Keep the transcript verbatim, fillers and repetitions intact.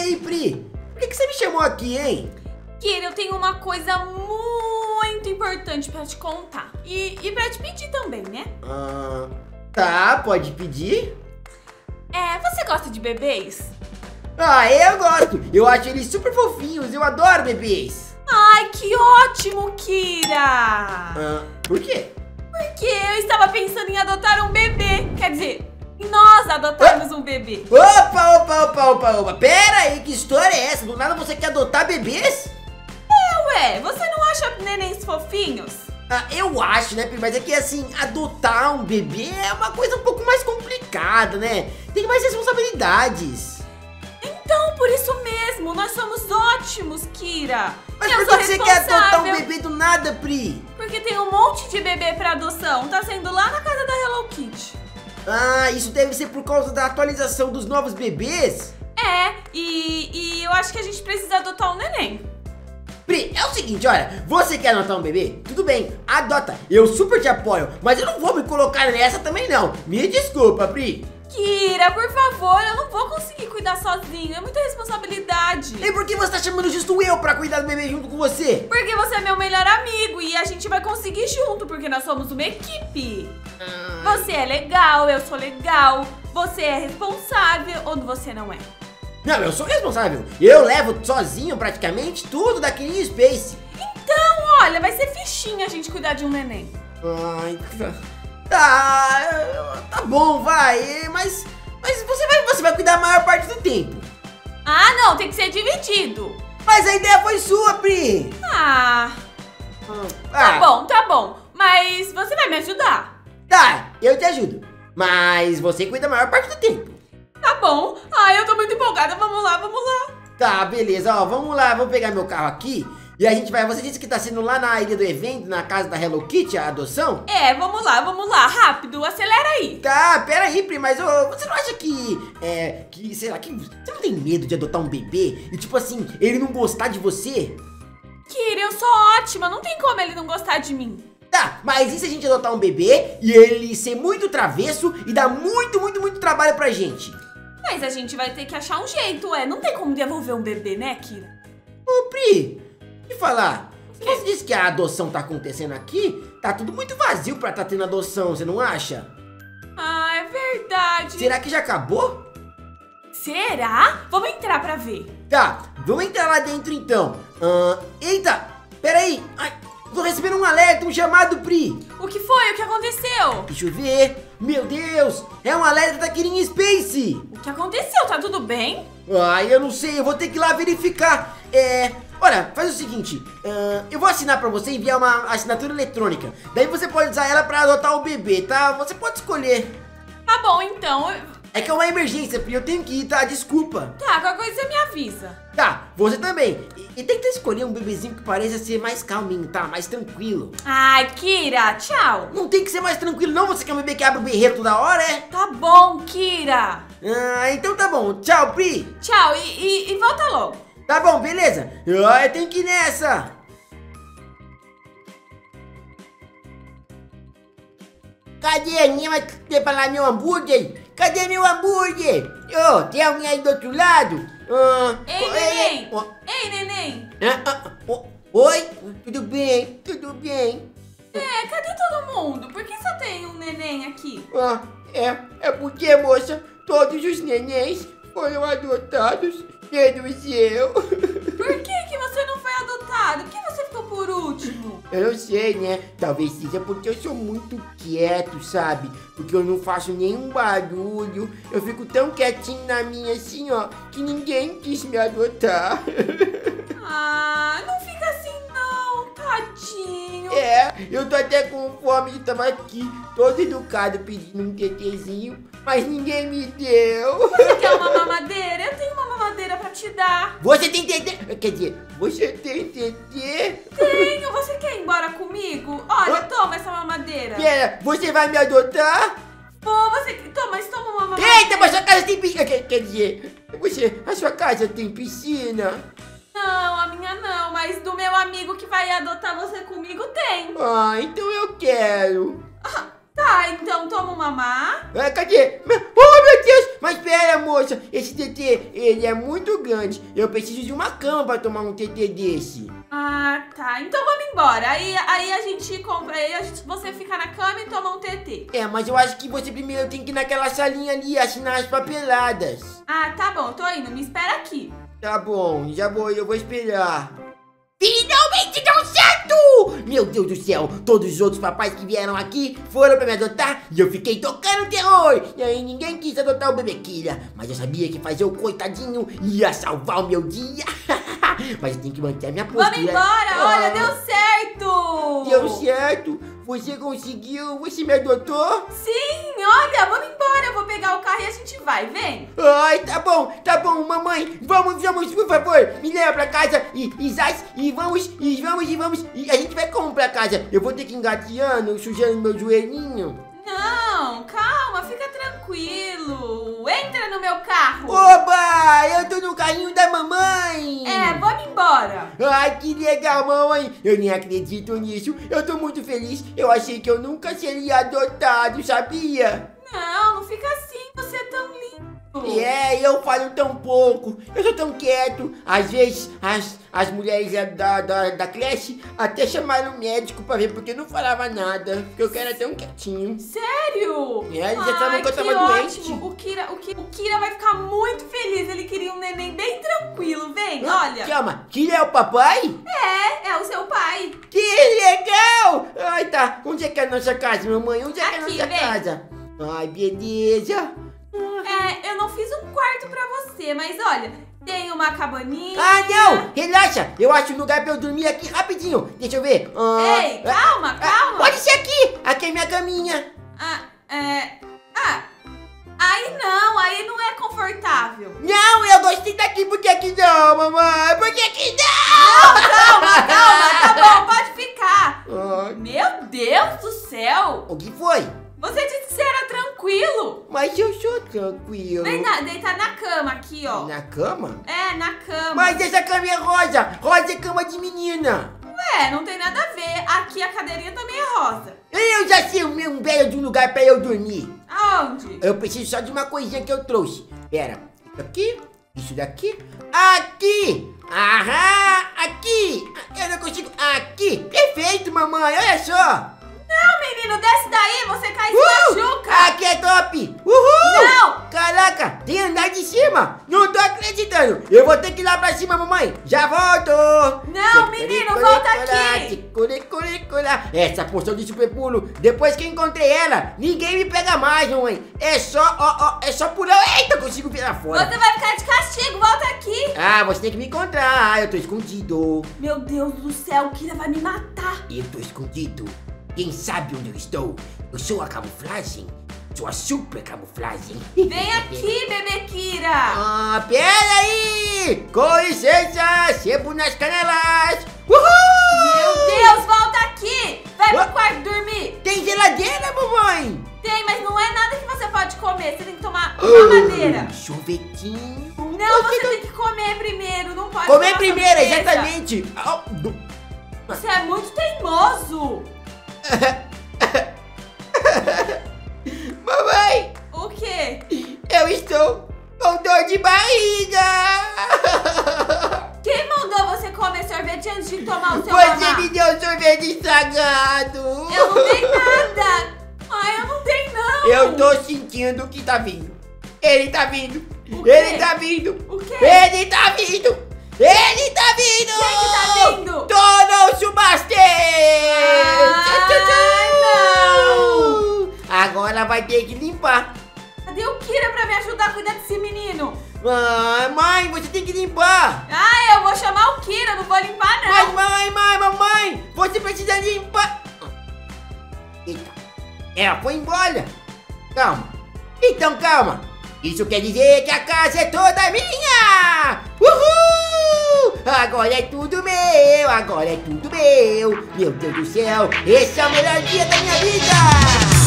aí, Pri? Por que, que você me chamou aqui, hein? Kira, eu tenho uma coisa muito importante pra te contar. E, e pra te pedir também, né? Ah, tá, pode pedir. É, você gosta de bebês? Ah, eu gosto. Eu acho eles super fofinhos. Eu adoro bebês. Ai, que ótimo, Kira! Ah, por quê? Porque eu estava pensando em adotar um bebê. Quer dizer, em nós adotarmos um bebê. Opa, opa, opa, opa, opa. Pera aí, que história é essa? Do nada você quer adotar bebês? É, ué, você não acha nenéns fofinhos? Ah, eu acho, né, Pri? Mas é que assim, adotar um bebê é uma coisa um pouco mais complicada, né? Tem mais responsabilidades. Então, por isso mesmo, nós somos ótimos, Kira. Mas eu por sou que você quer adotar um responsável. bebê do nada, Pri? Porque tem um monte de bebê pra adoção. Tá sendo lá na casa da Hello Kitty. Ah, isso deve ser por causa da atualização dos novos bebês? É, e, e eu acho que a gente precisa adotar um neném. Pri, é o seguinte, olha, você quer adotar um bebê? Tudo bem, adota, eu super te apoio, mas eu não vou me colocar nessa também não. Me desculpa, Pri. Kira, por favor, eu não vou conseguir cuidar sozinho, é muita responsabilidade. E por que você tá chamando justo eu pra cuidar do bebê junto com você? Porque você é meu melhor amigo e a gente vai conseguir junto, porque nós somos uma equipe. Ah. Você é legal, eu sou legal, você é responsável ou você não é? Não, eu sou responsável. Eu levo sozinho praticamente tudo da Kirin Space. Então, olha, vai ser fichinha a gente cuidar de um neném. Ai, tá, tá bom, vai, mas, mas você, vai, você vai cuidar a maior parte do tempo. Ah, não, tem que ser dividido. Mas a ideia foi sua, Pri. Ah, Ah, tá bom, tá bom, mas você vai me ajudar? Tá, eu te ajudo. Mas você cuida a maior parte do tempo. Tá bom. Ai, eu tô muito empolgada, vamos lá, vamos lá. Tá, beleza, ó, vamos lá, vamos pegar meu carro aqui. E a gente vai, você disse que tá sendo lá na ilha do evento, na casa da Hello Kitty, a adoção? É, vamos lá, vamos lá, rápido, acelera aí. Tá, pera aí, Pri, mas ô, você não acha que, é, que, sei lá, que você não tem medo de adotar um bebê e tipo assim, ele não gostar de você? Kira, eu sou ótima, não tem como ele não gostar de mim. Tá, mas e se a gente adotar um bebê e ele ser muito travesso e dar muito, muito, muito trabalho pra gente? Mas a gente vai ter que achar um jeito, ué, não tem como devolver um bebê, né, Kira? Ô, Pri, te falar, você disse que a adoção tá acontecendo aqui, tá tudo muito vazio pra tá tendo adoção, você não acha? Ah, é verdade. Será que já acabou? Será? Vamos entrar pra ver. Tá, vamos entrar lá dentro então. Ah, eita, peraí, ai, tô recebendo um alerta, um chamado, Pri. O que foi? O que aconteceu? Deixa eu ver. Meu Deus, é um alerta da Kirin Space. O que aconteceu? Tá tudo bem? Ai, eu não sei, eu vou ter que ir lá verificar. É, olha, faz o seguinte, ah, eu vou assinar pra você e enviar uma assinatura eletrônica. Daí você pode usar ela pra adotar o bebê, tá? Você pode escolher. Tá bom, então. eu- É que é uma emergência, Pri, eu tenho que ir, tá? Desculpa. Tá, qualquer coisa você me avisa. Tá, você também. E, e tenta escolher um bebezinho que pareça ser mais calminho, tá? Mais tranquilo. Ai, Kira, tchau. Não tem que ser mais tranquilo não, você quer um bebê que abre o berreiro toda hora, é? Tá bom, Kira. Ah, então tá bom. Tchau, Pri. Tchau, e, e, e volta logo. Tá bom, beleza. Ah, eu tenho que ir nessa. Cadê a minha pra lá meu hambúrguer? Cadê meu hambúrguer? Ô, oh, tem alguém aí do outro lado? Ah, Ei, oh, neném. oh, Ei, neném. ah, ah, oh, oi? Tudo bem? Tudo bem? É, cadê todo mundo? Por que só tem um neném aqui? Ah, é, é porque, moça, todos os nenéns foram adotados, menos eu. Por que que você não foi adotado? Por que você ficou por último? Eu não sei, né? Talvez seja porque eu sou muito quieto, sabe? Porque eu não faço nenhum barulho. Eu fico tão quietinho na minha assim, ó, que ninguém quis me adotar. Ah, não fica assim não, tadinho. É, eu tô até com fome de tava aqui, todo educado pedindo um tetezinho, mas ninguém me deu. Você quer uma mamadeira? Eu tenho uma mamadeira pra te dar. Você tem tetê? Quer dizer, você tem tetê? Tenho, você quer ir embora comigo? Olha, toma essa mamadeira. Pera, você vai me adotar? Pô, você... Toma, mas toma uma mamadeira. Eita, mas sua casa tem piscina. Quer, quer dizer, você, a sua casa tem piscina? Não, a minha não, mas do meu amigo que vai adotar você comigo tem. Ah, então eu quero. Tá, então toma um mamá. Ah, cadê? Oh, meu Deus, Mas pera, moça, esse T T, ele é muito grande. Eu preciso de uma cama pra tomar um T T desse. Ah, tá. Então vamos embora. Aí, aí a gente compra, aí a gente, você fica na cama e toma um T T. É, mas eu acho que você primeiro tem que ir naquela salinha ali assinar as papeladas. Ah, tá bom, tô indo. Me espera aqui. Tá bom, já vou, eu vou esperar. Finalmente deu certo! Meu Deus do céu, todos os outros papais que vieram aqui foram pra me adotar e eu fiquei tocando terror. E aí ninguém quis adotar o bebê Kira, mas eu sabia que fazer o coitadinho ia salvar o meu dia. Mas eu tenho que manter a minha postura. Vamos embora, Ah, olha, deu certo! Deu certo? Você conseguiu? Você me adotou? Sim, olha, vamos embora, eu vou pegar o carro e a gente vai, vem. Ai, tá bom, tá bom, mamãe. Vamos, vamos, por favor. Me leva pra casa e, e, zaz, e vamos, e vamos, e vamos. E a gente vai como pra casa? Eu vou ter que ir engateando, sujando meu joelhinho. Não, calma, fica tranquilo. Entra no meu carro. Oba, eu tô no carrinho da mamãe. É, vamos embora. Ai, que legal, mamãe. Eu nem acredito nisso. Eu tô muito feliz. Eu achei que eu nunca seria adotado, sabia? Não, não fica assim, você é tão lindo. É, eu falo tão pouco, eu sou tão quieto. Às vezes, as, as mulheres da, da, da creche até chamaram o médico pra ver, porque eu não falava nada, porque eu era tão quietinho. Sério? É, eles já sabiam que eu tava doente. Ótimo. O Kira, o, Kira, o Kira vai ficar muito feliz, ele queria um neném bem tranquilo, vem, Ah, olha. calma, Kira é o papai? É, é o seu pai. Que legal! Ai, tá, onde é que é a nossa casa, mamãe? Onde é que é a Aqui, nossa vem. casa? Ai, beleza. É, eu não fiz um quarto pra você, mas olha, tem uma cabaninha. Ah, não! Relaxa! Eu acho um lugar pra eu dormir aqui rapidinho. Deixa eu ver. Ah, Ei, calma, ah, calma. Pode ser aqui! Aqui é minha caminha. Ah, é... Ah, aí não, aí não é confortável. Não, eu gostei daqui. Por que aqui não, mamãe? Por que aqui não? Calma, calma, tá bom, pode ficar. Ah, Meu Deus do céu! o que foi? Você disse que você era tranquilo. Mas eu sou tranquilo. Vem na, deitar na cama aqui, ó. Na cama? É, na cama. Mas essa cama é rosa. Rosa é cama de menina. Ué, não tem nada a ver. Aqui a cadeirinha também é rosa. Eu já sei um, um belo de um lugar pra eu dormir. Aonde? Eu preciso só de uma coisinha que eu trouxe. Pera, isso aqui, isso daqui, aqui! Aham, aqui! Eu não consigo, aqui! Perfeito, mamãe, olha só! Não, menino, desce daí, você cai e Uh! se machuca. Aqui é top! Uhul! Não! Caraca, tem andar de cima! Não tô acreditando! Eu vou ter que ir lá pra cima, mamãe! Já volto! Não, menino, volta aqui! Essa poção de super pulo, depois que eu encontrei ela, ninguém me pega mais, mamãe! É só, ó, ó, é só pular. Eita, consigo virar fora! Você vai ficar de castigo, volta aqui. Ah, você tem que me encontrar! Ah, eu tô escondido! Meu Deus do céu, o Kira vai me matar. Eu tô escondido! Quem sabe onde eu estou? Eu sou a camuflagem! Sou a super camuflagem! Vem aqui, bebê Kira. Ah, pera aí! Com licença! Sebo nas canelas! Uhul! Meu Deus, volta aqui. Vai Ah. pro quarto dormir. Tem geladeira, mamãe! Tem, mas não é nada que você pode comer. Você tem que tomar mamadeira. Ah, sorvetinho! Não, você tem que comer primeiro, não pode Comer tomar primeiro, sobremesa. exatamente! Ah, do- Você é muito teimoso. Mamãe! O quê? Eu estou com dor de barriga! Quem mandou você comer sorvete antes de tomar o seu Você mamá? me deu sorvete estragado! Eu não dei nada. Ai, eu não dei não. Eu tô sentindo que tá vindo! Ele tá vindo! O quê? Ele tá vindo! O quê? Ele tá vindo! Ele tá vindo! Quem que tá vindo? Donald Subaster! Ai, não! Agora vai ter que limpar. Cadê o Kira pra me ajudar a cuidar desse menino? Ah, mãe, você tem que limpar. Ah, eu vou chamar o Kira, não vou limpar Mas não. mãe, mãe, mamãe, você precisa limpar. Eita, ela foi embora. Calma. Então calma. Isso quer dizer que a casa é toda minha. Uhul! Agora é tudo meu, agora é tudo meu. Meu Deus do céu, esse é o melhor dia da minha vida.